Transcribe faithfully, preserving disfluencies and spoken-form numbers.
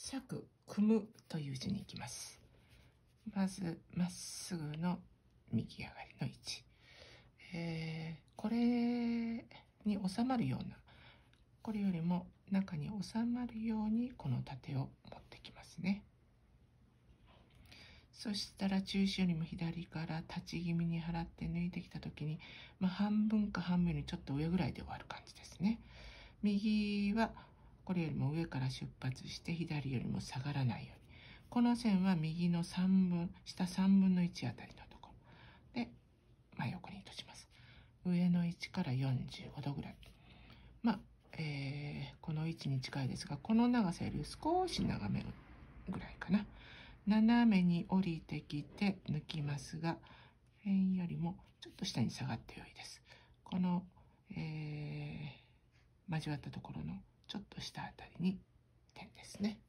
裂く、組むという字に行きます。まず、まっすぐの右上がりの位置。えー、これに収まるような、これよりも中に収まるようにこの縦を持ってきますね。そしたら中心よりも左から立ち気味に払って抜いてきた時に、まあ、半分か半分よりちょっと上ぐらいで終わる感じですね。右はこれよりも上から出発して左よりも下がらないように。この線は右のさんぶん、下さんぶんのいちあたりのところで真横に糸します。上の位置からよんじゅうごどぐらい。まあ、えー、この位置に近いですが、この長さより少し長めぐらいかな。斜めに降りてきて抜きますが、辺よりもちょっと下に下がって良いです。この、えー、交わったところのちょっと下あたりに点ですね。